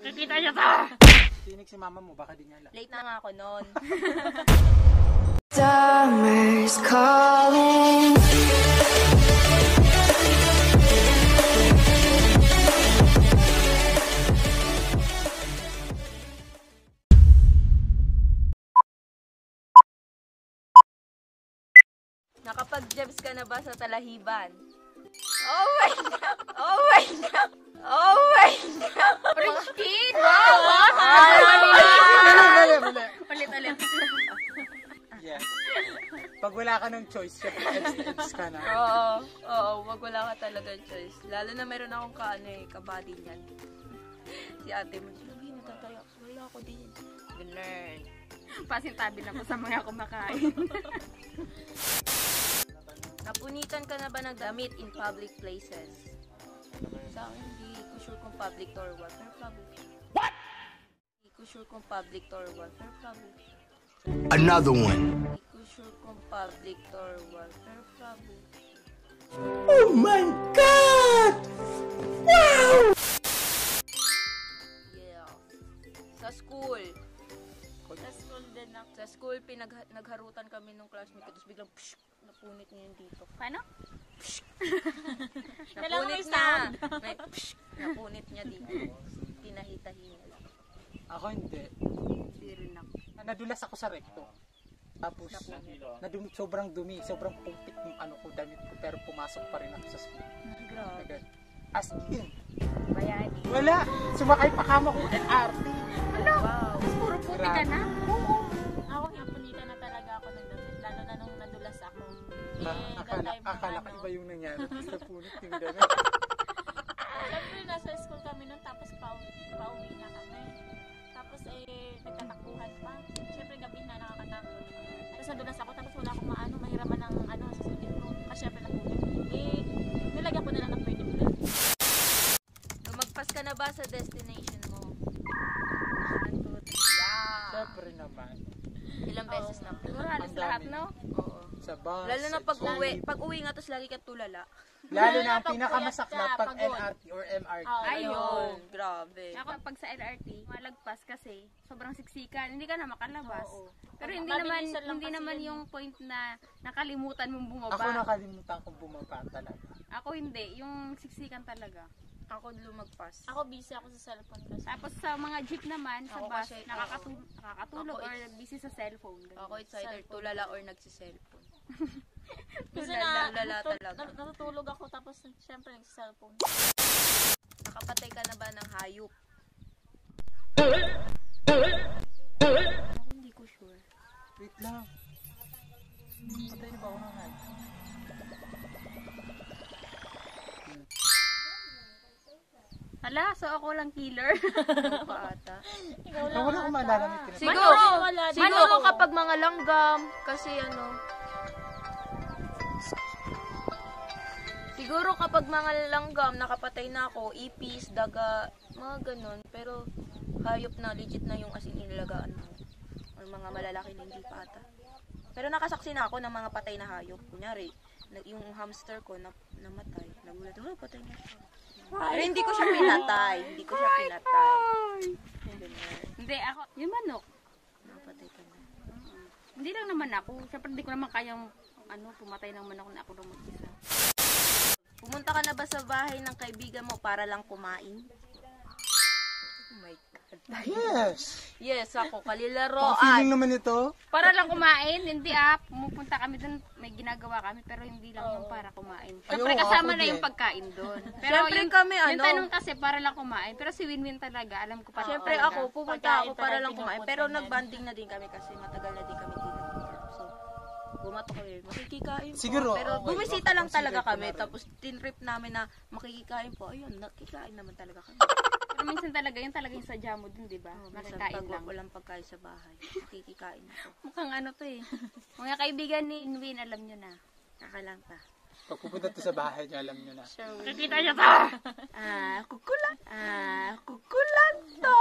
Kikita niya ta! Tinig si mama mo, baka di niya alam. Late na nga ako noon. Summer's calling. Nakapag-jebs ka na ba sa talahiban? Oh my God! Oh my God! Oh my God! Orange kid! Wow! Mali. Ulit. Yes. Pag wala ka ng choice, syempre edge ka na. Oo, wag wala ka talaga choice. Lalo na meron akong kabady niyan. Si ate mo, sabi, natataya. Wala ako din. Ganun. Pasintabi lang ko sa mga kumakain. Napunitan ka na ba ng damit in public places? Sa akin, hindi ko sure kung public or what. Pero public. What? Hindi ko sure kung public or what. Pero public. Another one. Hindi ko sure kung public or what. Pero public. Oh my God! Wow! Yeah. Sa school. Sa school din ako. Sa school, nagharutan kami nung classmate ko. Tapos biglang, psh, napunit niya yung dito. Paano? Napunit niya. May, psh, napunit niya dito. Tinahitahi niya lang. Ako hindi. Hindi rin ako. Nadulas ako sa recto. Tapos, sobrang dumi, sobrang pumpit yung ko, damit ko, pero pumasok pa rin ako sa school. Grabe. As in, Bayani. wala! Sumakay pa kama ko LRT. Wow. Puro puti ka na? Ako, napunitan na talaga ako ng damit, lalo na nung nadulas ako. Akala ka iba yung nangyari. Sa punit yung damit. Siyempre, nasa school kami nun, tapos pauwi na kami. Tapos, nagtatakbuhan pa. Siyempre, gabi na nakakatakot. Tapos nadulas ako, tapos wala akong mahiraman ng sa sulit ko. Kasi siyempre napunit. Nilagyan ko na lang ng pwede mo. Lumagpas ka na ba sa destination mo? Siyempre naman. Ilang beses na? Siguro halos lahat, no? Oo. Sa bus, Lalo na sa pag uwi. jeep. Pag uwi nga, tapos lagi ka tulala. Lalo na ang Pag pinakamasaklap puyat ka, pag pagod. LRT or MRT. Ayun. Grabe. Ako pag sa LRT, malagpas kasi sobrang siksikan, hindi ka na makalabas. Oo. Pero hindi Mabilisan lang hindi kasi naman yun. yung point na nakalimutan mong bumaba. Ako nakalimutan kong bumaba talaga. Ako hindi, yung siksikan talaga. Ako lumagpas. Ako, busy ako sa cellphone kasi. Tapos sa mga jeep naman, sa Ako bus, kasi, nakakatulog Ako, or busy sa cellphone. ganun. Ako it's either tulala or nagsiselfon. Minsan Tulala talaga. natutulog ako, tapos siyempre nag-cellphone. Nakapatay ka na ba ng hayop? Ako hindi ko sure. Wait lang. Patay na ba ako ng hand? Hala, so ako lang killer. Ano ka ata? Wala akong maalala may tinatawag. Siguro kapag mga langgam, kasi siguro kapag mga langgam, nakapatay na ako, ipis, daga, mga ganun. Pero hayop na, legit na yung as in inalagaan mo. Or mga malalaki na hindi pa ata. Pero nakasaksi na ako ng mga patay na hayop. Kunyari, yung hamster ko namatay. Nagulat, patay na siya. Pero hindi ko siya pinatay. Hindi, ako, yung manok. Napatay ka na. Hindi lang naman ako. Siyempre hindi ko naman kayang pumatay ng manok na ako lang mag-isa. Pumunta ka na ba sa bahay ng kaibigan mo para lang kumain? Oh my God. Yes! Yes, ako. Kalilaroan. Pang-feeling naman ito. Para lang kumain, hindi pumupunta kami doon, may ginagawa kami, pero hindi lang yung para kumain. Siyempre oo, kasama ako na yung din. pagkain doon. Pero Siyempre yung, kami, yung tanong kasi para lang kumain, pero si Winwin talaga, alam ko pa. Siyempre talaga. ako, pumunta Pagkain ako para talaga lang kumain. pinupunta Pero niyan. nagbanding na din kami kasi matagal na din kami dito. So, bumatok kami. Makikikain po. Siguro, Pero okay, bumisita lang consider talaga ko kami. na rin. Tapos tinrip namin na makikikain po. Ayun, nakikain naman talaga kami. Pero minsan talaga, yung talaga yung sadya mo dun, di ba? Minsan Nakikain pag lang. walang pagkain sa bahay, makikikain ako. Mukhang to eh. Mga kaibigan ni Winwin, alam nyo na. Nakalang pa. Pag pupunta to sa bahay niya, alam niyo na. Kikita niya ta! Kukulat to!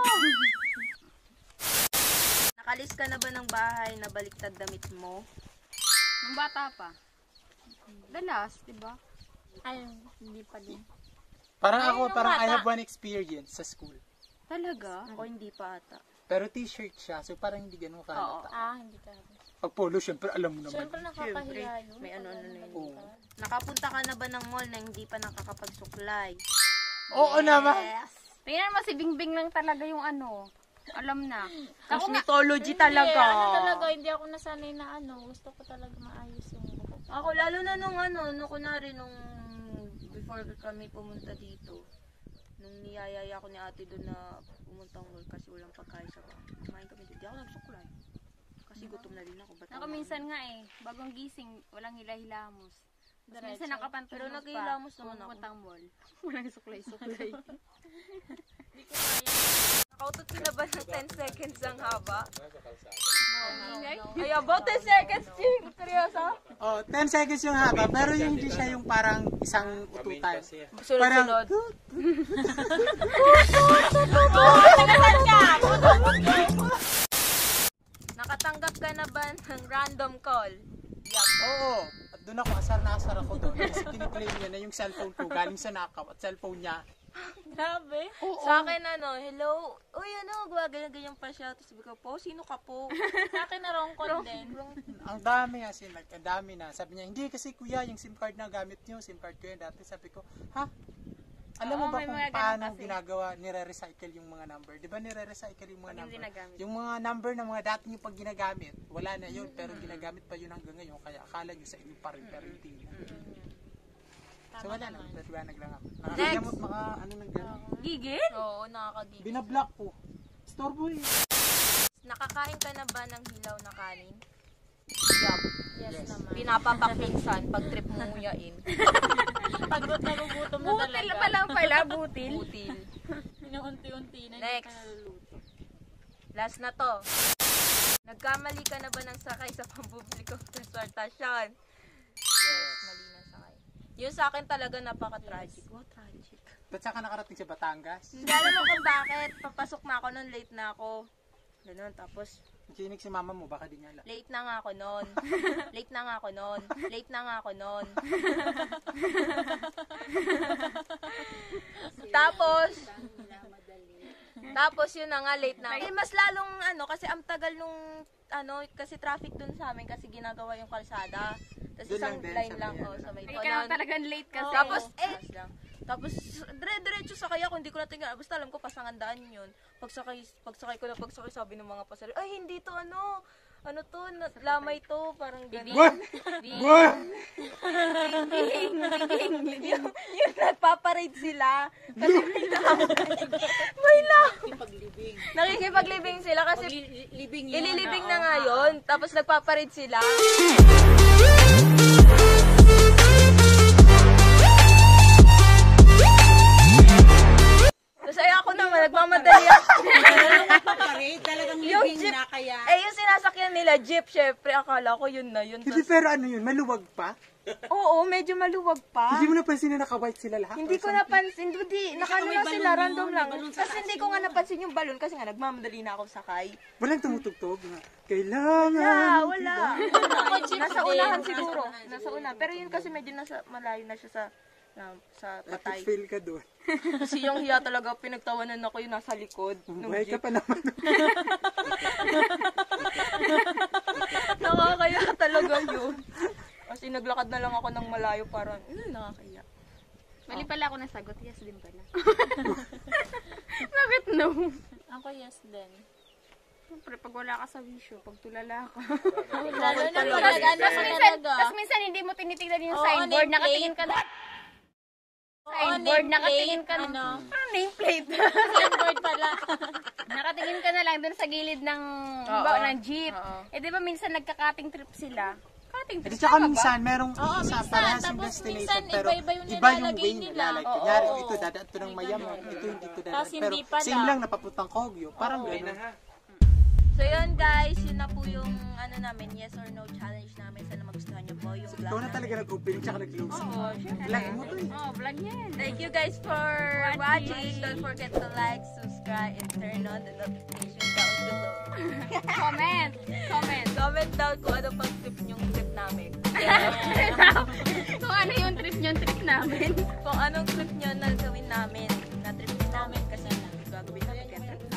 Nakalis ka na ba ng bahay na baliktad damit mo? Nung bata pa. Dalas, di ba? Ay, hindi pa din. Parang ako, nung parang I bata. have one experience sa school. Talaga? Ako hindi pa ata. Pero t-shirt siya, so parang hindi ganun kahalata. Hindi ka. Pag polo, syempre alam mo naman. Siyempre nakakahiya yun. May ano na yun. Oo. Nakapunta ka na ba ng mall na hindi pa nakakapagsuklay? Oo naman. Tingnan mo si Bingbing lang talaga yung ano. Alam na. Cosmetology Hindi, ano talaga, hindi ako nasanay na gusto ko talaga maayos yung buhok. Ako, lalo na nung kunwari nung before kami pumunta dito, nung niyayaya ko ni ate doon na pumuntang mall kasi walang pagkain sa bahay. Kumain kami doon. Di ako nagsuklay. Kasi gutom na din ako. Ako minsan nga bagong gising, walang hila-hilamos. Tapos minsan Pero nakapantulog pa. naghihilamos naman ako. Pumuntang mall. Walang suklay-suklay. Nakautot ka na ba ng 10 seconds ang haba? No. Ay, about 10 seconds, Ching! Seryoso? Oh, 10 seconds yung haba, pero yung hindi siya yung parang isang ututan. Sunod-sunod. Nakatanggap ka na ba ng random call? Yup. Oo. At doon ako, asar na asar ako doon. Kasi kiniklaim niya na yung cellphone ko galing sa nakaw at cellphone niya. Grabe. Sa akin hello, uy ganyan pa siya. Tapos sabi ko po, sino ka po? Sa akin na wrong call din. Ang dami kasi, ang dami na. Sabi niya, hindi kasi kuya, yung SIM card na gamit niyo, SIM card ko yun dati. Sabi ko, ha? Alam mo ba may kung mga ganun paano kasi. ginagawa, nire-recycle yung mga number? Di ba nire-recycle yung mga Pag hindi number? nagamit. Yung mga number na mga dati nyo pag ginagamit, wala na yun, pero ginagamit pa yun hanggang ngayon. Kaya akala nyo sa inyo pa rin, pero hindi na. So wala na, nagwanag lang ako. Nakakagamot ano nang gano'n. Gigil? Oo, nakakagigil. Binablock ko. Storbo eh. Nakakain ka na ba ng hilaw na kanin? Yup. Yes naman. Pinapapak minsan pag trip mo nguyain. Pag nagugutom na Butil talaga. pa lang pala, butil. Butil. Inuunti-unti na hindi Next. ka naluluto. Last na to. Nagkamali ka na ba ng sakay sa pampublikong transportasyon? Yes, mali na sakay. Yun sa akin talaga napaka-tragic. Wow, tragic. Ba't saka nakarating sa Batangas? Hindi alam mo kung bakit. Papasok na ako nun, late na ako. Ganun, tapos Kinig si mama mo, baka di niya alam. late na nga ako nun. Late na nga ako nun. Late na nga ako nun. Tapos yun na nga, late na. Eh, mas lalong kasi ang tagal nung kasi traffic dun sa amin kasi ginagawa yung kalsada. Tapos Doon isang lang din, line sa lang may sa may Hindi ka naman talagang late kasi. Tapos dire-diretso sakay ako, hindi ko na tingnan. Basta alam ko pasangandaan yun. Pagsakay sabi ng mga pasahero, ay hindi to lamay to, parang gano'n. Yung nagpaparade sila. Kasi may lang. Nakikipaglibing sila kasi ililibing na nga yun. Tapos nagpaparade sila. Tapos ay ako naman, nagmamadali ako. Talagang Yung living jeep, na kaya. yung sinasakyan nila jeep, syempre, akala ko yun na yun. Hindi, pero ano yun, maluwag pa? Oo, medyo maluwag pa. Hindi mo napansin na naka-white sila lahat? Hindi ko napansin, hindi, nakano may lang balon sila, yun, random may lang. balon sa Kasi hindi ko nga napansin yung balon kasi nga nagmamadali na ako sakay. Walang tumutugtog na, kailangan. Wala. Nasa unahan siguro. Nasa unahan. Pero yun kasi medyo malayo na siya sa patay. Epic fail ka doon. Kasi yung hiya talaga, pinagtawanan ako yung nasa likod. Nung Buhay ka jeep. pa naman. Nakakaya talaga yun. Kasi naglakad na lang ako ng malayo parang, nakakaya. Mali pala ako nasagot. Yes din pala. Bakit no? Ako yes din. Siyempre, pag wala ka sa wisyo, pag tulala ka. Lalo na pag Tapos nag-ano ka talaga. Tapos minsan hindi mo tinitignan yung Oo, signboard, nameplate. nakatingin ka na. Signboard, nakatingin ka na. Parang nameplate. Signboard pala. Nakatingin ka na lang dun sa gilid ng, ng jeep. Eh di ba minsan nagka-cutting trip sila? Cutting At trip, saka tama ba? minsan, merong Oo, isa minsan. parehas yung Tapos destination, minsan, pero iba-iba yung iba yung nilalagay way nila. nila. Like, Oo. kunyari, ito dadaan to ng Mayamon, ito hindi to dadaan. Tapos Pero hindi pala. same lang, napapuntang Kogyo. Parang gano'n. So yun guys, yun na po yung namin, yes or no challenge namin. Sana magustuhan nyo po yung vlog Ikaw na namin. talaga nag-opening tsaka nag-closing. Oo, syempre. Vlog mo to eh. Oo, vlog yan. Thank you guys for watching. Don't forget to like, subscribe, and turn on the notification down below. Comment. Comment down kung ano pang trip namin. Kung ano yung trip namin. Kung anong trip nyo na gawin namin. Na trip din namin kasi gagawin natin.